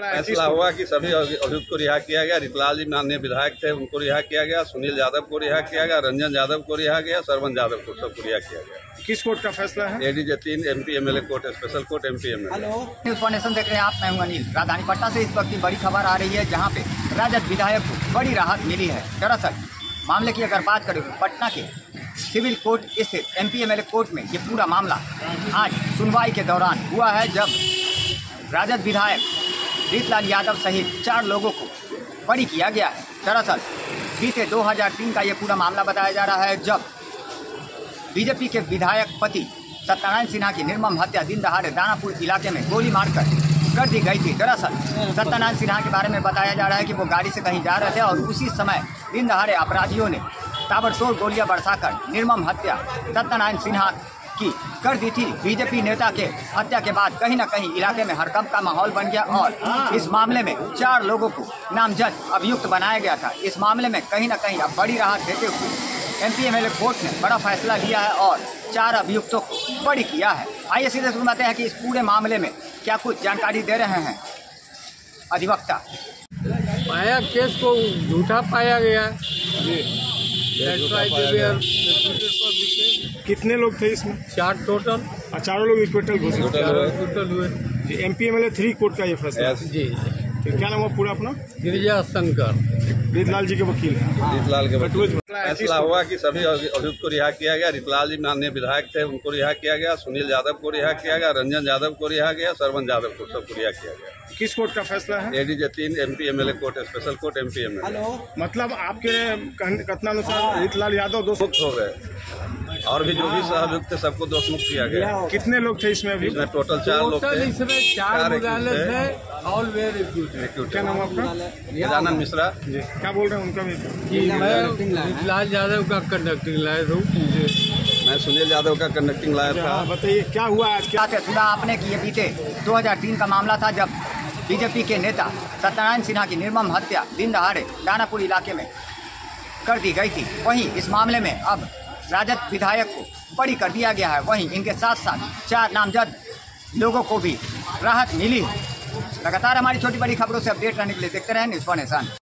फैसला हुआ कि सभी अभियुक्त को रिहा किया गया। रितलाल जी माननीय विधायक थे, उनको रिहा किया गया। सुनील यादव को रिहा किया गया। रंजन यादव को रिहा किया। सरवन यादव को सबको रिहा किया गया। किस कोर्ट का फैसला है? ADJ 3 MP MLA court, special court MP MLA। News foundation देख रहे हैं आप, मैं हूं अनिल। राजधानी पटना से इस वक्त की बड़ी खबर आ रही है, जहां पे राजद विधायक को बड़ी राहत मिली है। दरअसल मामले की अगर बात करें तो पटना के सिविल कोर्ट स्थित MP MLA कोर्ट में ये पूरा मामला आज सुनवाई के दौरान हुआ है, जब राजद विधायक रीतलाल यादव सहित 4 लोगों को बरी किया गया है। दरअसल बीते 2003 का ये पूरा मामला बताया जा रहा है, जब बीजेपी के विधायक पति सत्यनारायण सिन्हा की निर्मम हत्या दिन दहाड़े दानापुर इलाके में गोली मारकर कर दी गई थी। दरअसल सत्यनारायण सिन्हा के बारे में बताया जा रहा है कि वो गाड़ी से कहीं जा रहे थे और उसी समय दिन दहाड़े अपराधियों ने ताबड़तोड़ गोलियां बरसाकर निर्मम हत्या सत्यनारायण सिन्हा की कर दी थी। बीजेपी नेता के हत्या के बाद कहीं न कहीं इलाके में हड़कंप का माहौल बन गया और इस मामले में 4 लोगों को नामजद अभियुक्त बनाया गया था। इस मामले में कहीं न कहीं अब बड़ी राहत देते हुए MP MLA कोर्ट ने बड़ा फैसला लिया है और 4 अभियुक्तों को बरी किया है। आइए सीधे सुनते हैं कि इस पूरे मामले में क्या कुछ जानकारी दे रहे हैं अधिवक्ता। पाया केस को झूठा पाया गया है। कितने लोग थे इसमें? 4 टोटल। चारों लोग इक्विटल टोटल हुए। MP MLA 3 कोर्ट का ये फैसला है। जी। तो क्या नाम हुआ पूरा अपना? गिरिजा शंकर, रीतलाल जी के वकील हैं। रीतलाल के वकील। फैसला हुआ कि सभी अभियुक्त को रिहा किया गया। रितलाल जी माननीय विधायक थे, उनको रिहा किया गया। सुनील यादव को रिहा किया गया। रंजन यादव को रिहा किया। सरवन यादव को सबको रिहा किया गया। किस कोर्ट का फैसला है? ADJ 3 MP MLA court, special court MP MLA। मतलब आपके कथनानुसार रीतलाल यादव दोष मुक्त हो गए और भी जो भी अभियुक्त थे सबको दोष मुक्त किया गया। कितने लोग थे इसमें अभी? इसमें टोटल 4 लोग थे। इसमें 4 मुजाले थे। ऑल वेर क्या नाम आपका? गजानन मिश्रा जी। क्या बोल रहे हैं उनका भी? रीतलाल यादव का कंडक्टिंग लाया था। मैं सुनील यादव का कंडक्टिंग लाया था। बताइए क्या हुआ आज? क्या सुना आपने कि ये बीते 2003 का मामला था, जब बीजेपी के नेता सत्यनारायण सिन्हा की निर्मम हत्या दिन दहाड़े दानापुर इलाके में कर दी गई थी। वहीं इस मामले में अब राजद विधायक को बरी कर दिया गया है। वहीं इनके साथ साथ 4 नामजद लोगों को भी राहत मिली है। लगातार हमारी छोटी बड़ी खबरों से अपडेट रहने के लिए देखते रहें न्यूज़ फाउंडेशन।